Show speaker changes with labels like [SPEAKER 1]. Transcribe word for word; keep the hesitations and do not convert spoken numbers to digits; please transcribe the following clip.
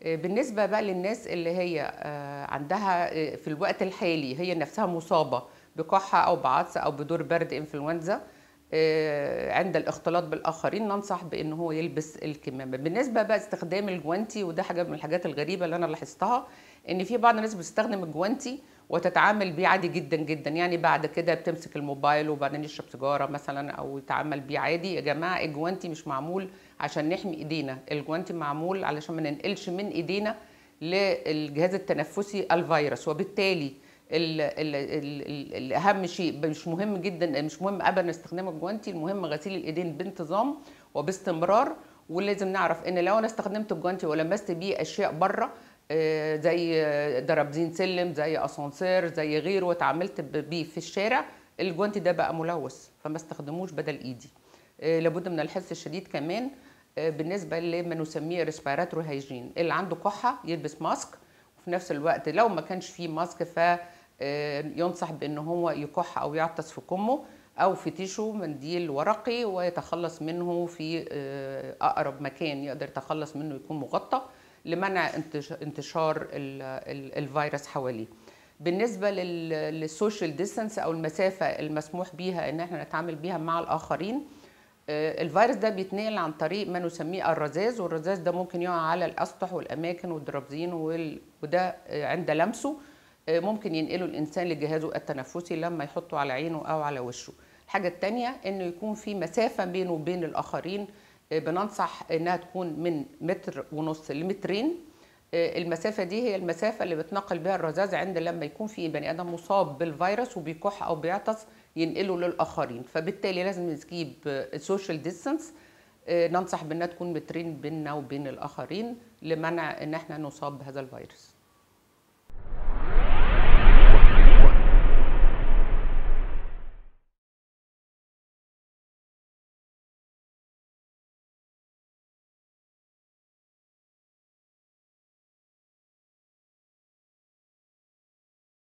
[SPEAKER 1] آه، بالنسبة بقى للناس اللي هي آه، عندها آه، في الوقت الحالي هي نفسها مصابة بكحة أو بعطس أو بدور برد إنفلونزا، آه، عند الاختلاط بالآخرين ننصح بأن هو يلبس الكمامة. بالنسبة بقى استخدام الجوانتي، وده حاجة من الحاجات الغريبة اللي أنا لاحظتها، إن في بعض الناس بتستخدم الجوانتي وتتعامل بيه عادي جدا جدا، يعني بعد كده بتمسك الموبايل وبعدين يشرب سيجارة مثلا أو يتعامل بيه عادي. يا جماعة الجوانتي مش معمول عشان نحمي ايدينا، الجوانتي معمول علشان ما ننقلش من ايدينا للجهاز التنفسي الفيروس، وبالتالي ال ال ال ال الاهم شيء مش مهم جدا، مش مهم ابدا استخدام الجوانتي، المهم غسيل الايدين بانتظام وباستمرار. ولازم نعرف ان لو انا استخدمت الجوانتي ولمست بيه اشياء بره، آه، زي درابزين سلم، زي اسانسير، زي غيره، واتعاملت بيه في الشارع، الجوانتي ده بقى ملوث، فما استخدموش بدل ايدي. آه، لابد من الحرص الشديد كمان آه، بالنسبه لما نسميه ريسبيراتوري هيجين. اللي عنده كحه يلبس ماسك، وفي نفس الوقت لو ما كانش فيه ماسك ف آه، ينصح بان هو يكح او يعطس في كمه او في تيشو منديل ورقي، ويتخلص منه في آه، اقرب مكان يقدر يتخلص منه يكون مغطى لمنع انتش- انتشار ال- ال- الفيروس حواليه. بالنسبه لل- للسوشيال ديستانس او المسافه المسموح بيها ان احنا نتعامل بيها مع الاخرين، آه، الفيروس ده بيتنقل عن طريق ما نسميه الرذاذ، والرذاذ ده ممكن يقع على الاسطح والاماكن والدرابزين وال- وده آه، عند لمسه آه، ممكن ينقله الانسان لجهازه التنفسي لما يحطه على عينه او على وشه. الحاجه الثانيه انه يكون في مسافه بينه وبين الاخرين، آه، بننصح انها تكون من متر ونص لمترين. آه، المسافة دي هي المسافة اللي بتنقل بها الرذاذ عند لما يكون في بني آدم مصاب بالفيروس وبيكح أو بيعطس ينقله للآخرين، فبالتالي لازم نجيب السوشيال ديستانس. ننصح بأنها تكون مترين بيننا وبين الآخرين لمنع إن احنا نصاب بهذا الفيروس.